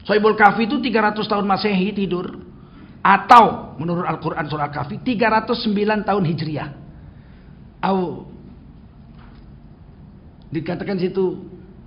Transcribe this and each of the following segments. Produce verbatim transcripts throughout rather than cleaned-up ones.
Sohibul Kahfi itu tiga ratus tahun Masehi tidur. Atau menurut Al-Quran surah Kahfi tiga ratus sembilan tahun Hijriah. Au dikatakan situ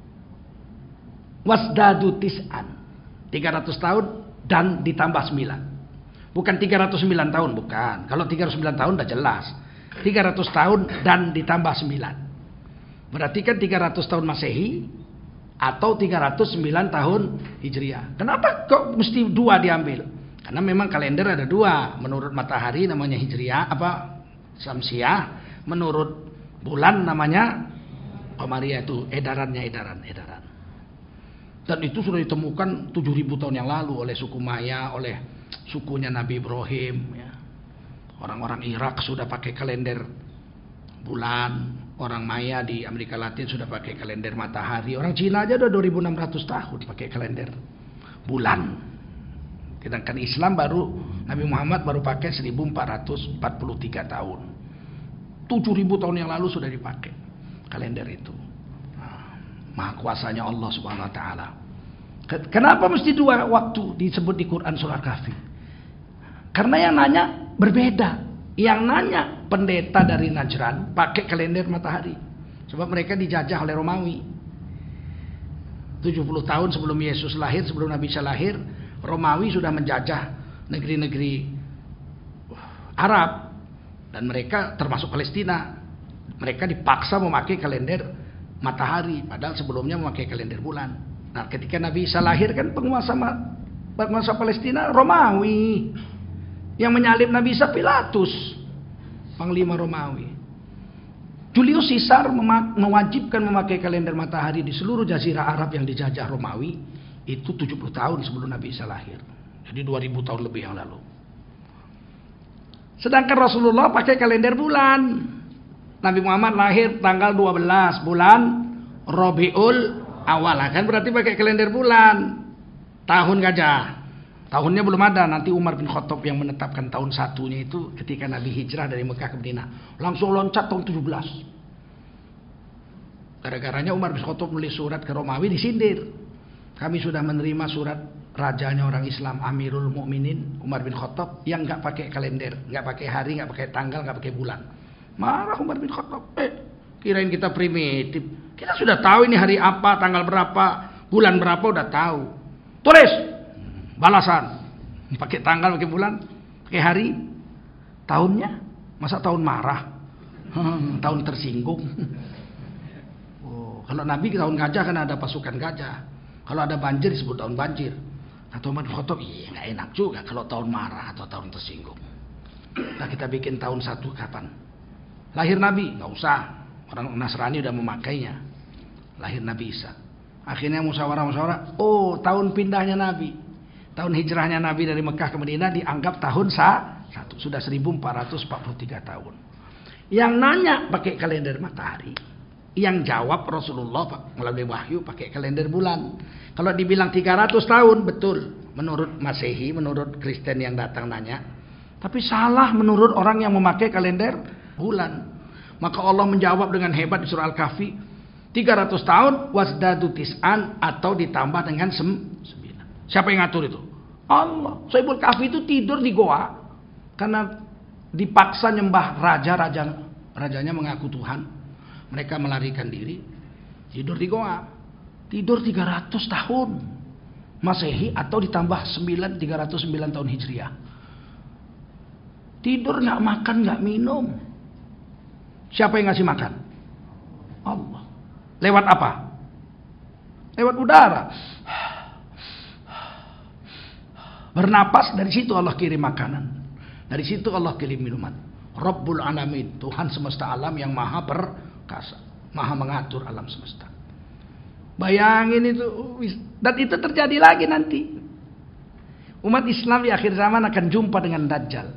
wasdadu tis'an, tiga ratus tahun dan ditambah sembilan. Bukan tiga ratus sembilan tahun, bukan. Kalau tiga ratus sembilan tahun udah jelas. tiga ratus tahun dan ditambah sembilan. Berarti kan tiga ratus tahun Masehi atau tiga ratus sembilan tahun Hijriah. Kenapa kok mesti dua diambil? Karena memang kalender ada dua. Menurut matahari namanya Hijriah, apa? Samsiah. Menurut bulan namanya Qamariyah, itu edarannya edaran, edaran. Dan itu sudah ditemukan tujuh ribu tahun yang lalu oleh suku Maya, oleh sukunya Nabi Ibrahim. Ya. Orang-orang Irak sudah pakai kalender bulan. Orang Maya di Amerika Latin sudah pakai kalender matahari. Orang Cina aja udah dua ribu enam ratus tahun pakai kalender bulan. Sedangkan Islam baru, Nabi Muhammad baru pakai seribu empat ratus empat puluh tiga tahun. tujuh ribu tahun yang lalu sudah dipakai kalender itu. Nah, maha kuasanya Allah Subhanahu wa taala. Kenapa mesti dua waktu disebut di Quran surah Kahfi? Karena yang nanya berbeda. Yang nanya pendeta dari Najran pakai kalender matahari. Sebab mereka dijajah oleh Romawi. tujuh puluh tahun sebelum Yesus lahir, sebelum Nabi Isa lahir, Romawi sudah menjajah negeri-negeri Arab. Dan mereka termasuk Palestina. Mereka dipaksa memakai kalender matahari. Padahal sebelumnya memakai kalender bulan. Nah, ketika Nabi Isa lahir kan penguasa penguasa Palestina Romawi. Yang menyalib Nabi Isa Pilatus, panglima Romawi. Julius Caesar mewajibkan memakai kalender matahari di seluruh jazirah Arab yang dijajah Romawi. Itu tujuh puluh tahun sebelum Nabi Isa lahir. Jadi dua ribu tahun lebih yang lalu. Sedangkan Rasulullah pakai kalender bulan. Nabi Muhammad lahir tanggal dua belas bulan Rabiul Awal. Kan berarti pakai kalender bulan. Tahun gajah. Tahunnya belum ada. Nanti Umar bin Khattab yang menetapkan tahun satunya itu ketika Nabi hijrah dari Mekah ke Madinah. Langsung loncat tahun tujuh belas. Gara-garanya Umar bin Khattab menulis surat ke Romawi disindir. Kami sudah menerima surat rajanya orang Islam, Amirul Mukminin Umar bin Khattab, yang nggak pakai kalender, nggak pakai hari, nggak pakai tanggal, nggak pakai bulan. Marah Umar bin Khattab. Eh, kirain kita primitif. Kita sudah tahu ini hari apa, tanggal berapa, bulan berapa, udah tahu. Tulis balasan. Pakai tanggal, pakai bulan, pakai hari, tahunnya. Masa tahun marah? Hmm, tahun tersinggung. Oh, kalau Nabi tahun gajah kan ada pasukan gajah. Kalau ada banjir disebut tahun banjir. Atau Umar bin Khattab, iya nggak enak juga kalau tahun marah atau tahun tersinggung. Nah, kita bikin tahun satu kapan? Lahir Nabi, nggak usah. Orang Nasrani udah memakainya. Lahir Nabi Isa. Akhirnya musyawarah-musyawarah. Oh, tahun pindahnya Nabi, tahun hijrahnya Nabi dari Mekah ke Madinah dianggap tahun satu. Sudah seribu empat ratus empat puluh tiga tahun. Yang nanya pakai kalender matahari. Yang jawab Rasulullah melalui wahyu pakai kalender bulan. Kalau dibilang tiga ratus tahun, betul. Menurut Masehi, menurut Kristen yang datang nanya. Tapi salah menurut orang yang memakai kalender bulan. Maka Allah menjawab dengan hebat di surah Al-Kahfi. tiga ratus tahun, wasdadu tis'an, atau ditambah dengan sembilan. Siapa yang ngatur itu? Allah. Sohibul Kahfi itu tidur di goa. Karena dipaksa nyembah raja-raja. Rajanya mengaku Tuhan. Mereka melarikan diri, tidur di goa, tidur tiga ratus tahun Masehi atau ditambah sembilan, tiga ratus sembilan tahun Hijriah. Tidur nggak makan nggak minum. Siapa yang ngasih makan? Allah. Lewat apa? Lewat udara. Bernapas, dari situ Allah kirim makanan. Dari situ Allah kirim minuman. Rabbul Alamin, Tuhan semesta alam yang maha perkasa, maha mengatur alam semesta. Bayangin itu. Dan itu terjadi lagi nanti. Umat Islam di akhir zaman akan jumpa dengan Dajjal.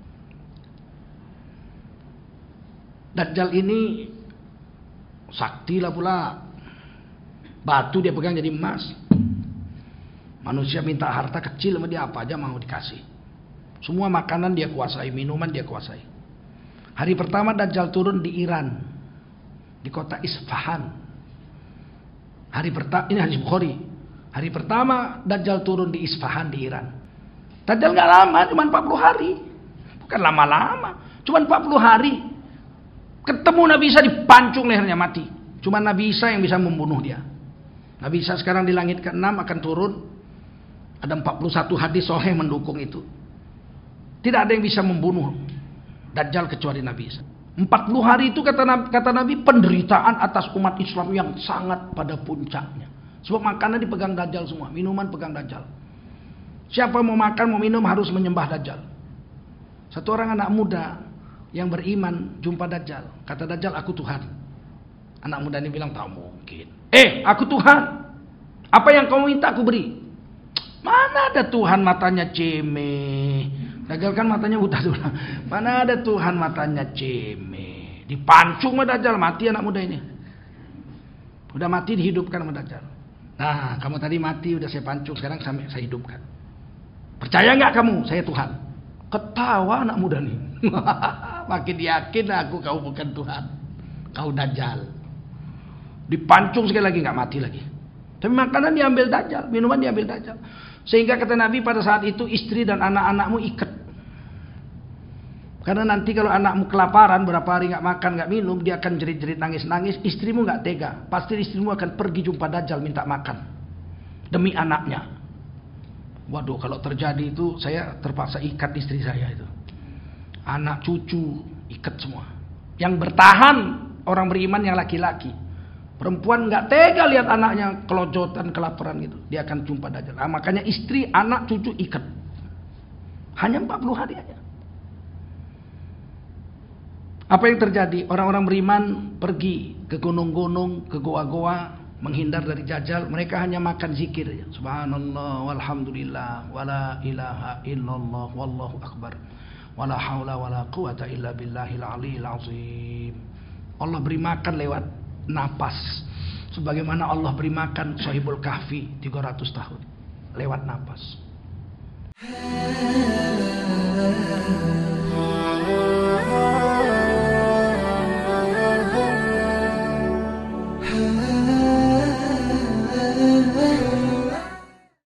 Dajjal ini sakti lah pula. Batu dia pegang jadi emas. Manusia minta harta kecil sama dia, apa aja mau dikasih. Semua makanan dia kuasai, minuman dia kuasai. Hari pertama Dajjal turun di Iran, di kota Isfahan. Hari pertama, ini hadis Bukhari. Hari pertama Dajjal turun di Isfahan di Iran. Dajjal nggak lama, cuma empat puluh hari. Bukan lama-lama, cuma empat puluh hari. Ketemu Nabi Isa, dipancung lehernya, mati. Cuma Nabi Isa yang bisa membunuh dia. Nabi Isa sekarang di langit keenam akan turun. Ada empat puluh satu hadis sahih mendukung itu. Tidak ada yang bisa membunuh Dajjal kecuali Nabi Isa. empat puluh hari itu kata Nabi, kata Nabi penderitaan atas umat Islam yang sangat pada puncaknya. Sebab makanan dipegang Dajjal semua, minuman pegang Dajjal. Siapa mau makan mau minum harus menyembah Dajjal. Satu orang anak muda yang beriman jumpa Dajjal. Kata Dajjal, aku Tuhan. Anak muda ini bilang, tak mungkin. Eh, aku Tuhan. Apa yang kamu minta aku beri. Mana ada Tuhan matanya cemeh. Dajjal kan matanya buta tuh. Mana ada Tuhan matanya cemeh. Dipancung sama Dajjal, mati anak muda ini. Udah mati dihidupkan sama Dajjal. Nah, kamu tadi mati udah saya pancung, sekarang saya hidupkan. Percaya nggak kamu? Saya Tuhan. Ketawa anak muda nih. Makin yakin aku kau bukan Tuhan. Kau Dajjal. Dipancung sekali lagi, nggak mati lagi. Tapi makanan diambil Dajjal, minuman diambil Dajjal. Sehingga kata Nabi pada saat itu istri dan anak-anakmu ikat. Karena nanti kalau anakmu kelaparan berapa hari nggak makan nggak minum, dia akan jerit-jerit nangis-nangis. Istrimu nggak tega, pasti istrimu akan pergi jumpa Dajjal minta makan demi anaknya. Waduh, kalau terjadi itu saya terpaksa ikat istri saya itu. Anak cucu ikat semua. Yang bertahan orang beriman yang laki-laki. Perempuan nggak tega lihat anaknya kelojotan, kelaparan gitu. Dia akan jumpa Dajjal. Nah, makanya istri, anak, cucu ikat. Hanya empat puluh hari aja. Apa yang terjadi? Orang-orang beriman pergi ke gunung-gunung, ke goa-goa, menghindar dari Dajjal. Mereka hanya makan zikir. Subhanallah, walhamdulillah, wala ilaha illallah, wallahu akbar, wala haula wala quwata illa billahil aliyil azim. Allah beri makan lewat napas. Sebagaimana Allah beri makan Sahibul Kahfi tiga ratus tahun. Lewat napas.